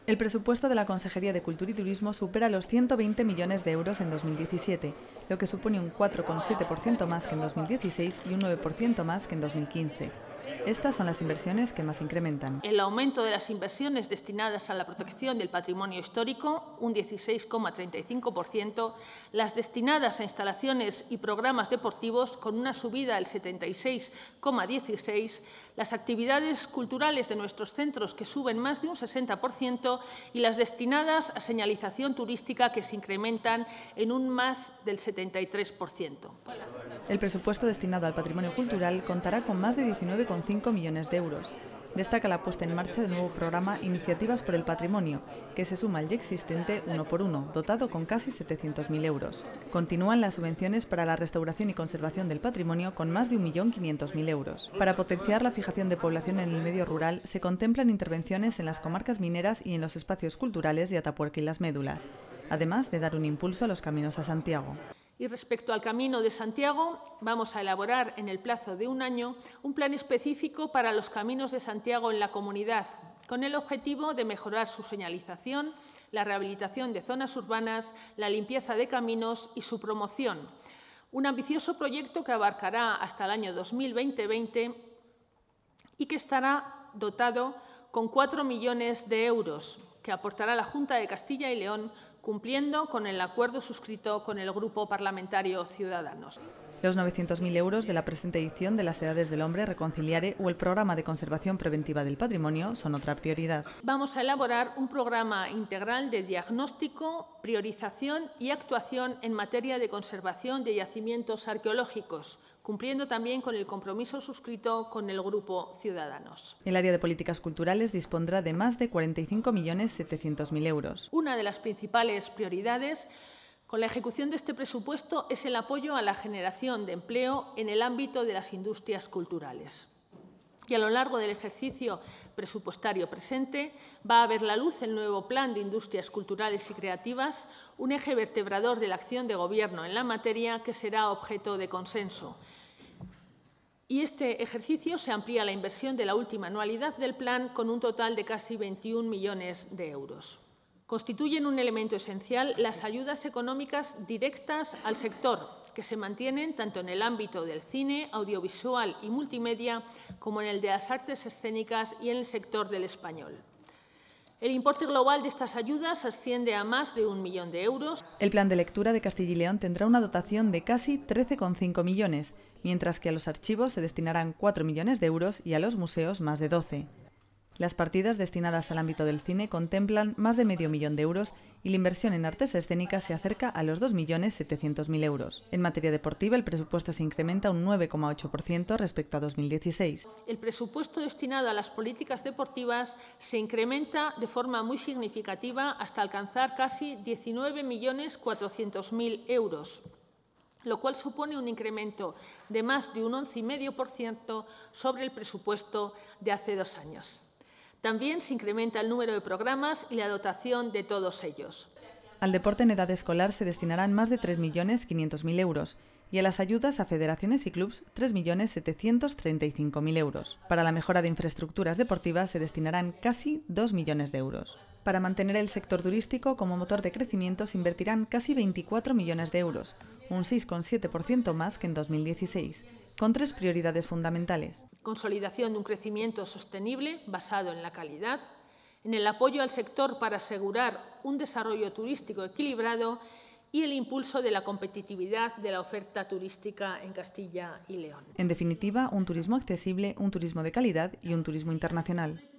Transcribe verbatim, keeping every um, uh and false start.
El presupuesto de la Consejería de Cultura y Turismo supera los ciento veinte millones de euros en dos mil diecisiete, lo que supone un cuatro coma siete por ciento más que en dos mil dieciséis y un nueve por ciento más que en dos mil quince. Estas son las inversiones que más incrementan. El aumento de las inversiones destinadas a la protección del patrimonio histórico, un dieciséis coma treinta y cinco por ciento, las destinadas a instalaciones y programas deportivos, con una subida del setenta y seis coma dieciséis por ciento, las actividades culturales de nuestros centros, que suben más de un sesenta por ciento, y las destinadas a señalización turística, que se incrementan en un más del setenta y tres por ciento. El presupuesto destinado al patrimonio cultural contará con más de diecinueve coma cinco millones de euros. Destaca la puesta en marcha del nuevo programa Iniciativas por el Patrimonio, que se suma al ya existente Uno por Uno, dotado con casi setecientos mil euros. Continúan las subvenciones para la restauración y conservación del patrimonio con más de un millón quinientos mil euros. Para potenciar la fijación de población en el medio rural, se contemplan intervenciones en las comarcas mineras y en los espacios culturales de Atapuerca y Las Médulas, además de dar un impulso a los caminos a Santiago. Y respecto al Camino de Santiago, vamos a elaborar en el plazo de un año un plan específico para los caminos de Santiago en la comunidad, con el objetivo de mejorar su señalización, la rehabilitación de zonas urbanas, la limpieza de caminos y su promoción. Un ambicioso proyecto que abarcará hasta el año dos mil veinte y que estará dotado con cuatro millones de euros, que aportará la Junta de Castilla y León, cumpliendo con el acuerdo suscrito con el Grupo Parlamentario Ciudadanos. Los novecientos mil euros de la presente edición de las Edades del Hombre, Reconciliare o el Programa de Conservación Preventiva del Patrimonio son otra prioridad. Vamos a elaborar un programa integral de diagnóstico, priorización y actuación en materia de conservación de yacimientos arqueológicos, cumpliendo también con el compromiso suscrito con el Grupo Ciudadanos. El área de políticas culturales dispondrá de más de cuarenta y cinco millones setecientos mil euros. Una de las principales prioridades con la ejecución de este presupuesto es el apoyo a la generación de empleo en el ámbito de las industrias culturales. Y a lo largo del ejercicio presupuestario presente va a ver la luz el nuevo Plan de Industrias Culturales y Creativas, un eje vertebrador de la acción de Gobierno en la materia que será objeto de consenso. Y este ejercicio se amplía la inversión de la última anualidad del plan con un total de casi veintiún millones de euros. Constituyen un elemento esencial las ayudas económicas directas al sector, que se mantienen tanto en el ámbito del cine, audiovisual y multimedia, como en el de las artes escénicas y en el sector del español. El importe global de estas ayudas asciende a más de un millón de euros. El Plan de Lectura de Castilla y León tendrá una dotación de casi trece coma cinco millones, mientras que a los archivos se destinarán cuatro millones de euros y a los museos más de doce. Las partidas destinadas al ámbito del cine contemplan más de medio millón de euros y la inversión en artes escénicas se acerca a los dos millones setecientos mil euros. En materia deportiva, el presupuesto se incrementa un nueve coma ocho por ciento respecto a dos mil dieciséis. El presupuesto destinado a las políticas deportivas se incrementa de forma muy significativa hasta alcanzar casi diecinueve millones cuatrocientos mil euros. Lo cual supone un incremento de más de un once coma cinco por ciento sobre el presupuesto de hace dos años. También se incrementa el número de programas y la dotación de todos ellos. Al deporte en edad escolar se destinarán más de tres millones quinientos mil euros y a las ayudas a federaciones y clubs tres millones setecientos treinta y cinco mil euros. Para la mejora de infraestructuras deportivas se destinarán casi dos millones de euros. Para mantener el sector turístico como motor de crecimiento se invertirán casi veinticuatro millones de euros, un seis coma siete por ciento más que en dos mil dieciséis. Con tres prioridades fundamentales. Consolidación de un crecimiento sostenible basado en la calidad, en el apoyo al sector para asegurar un desarrollo turístico equilibrado y el impulso de la competitividad de la oferta turística en Castilla y León. En definitiva, un turismo accesible, un turismo de calidad y un turismo internacional.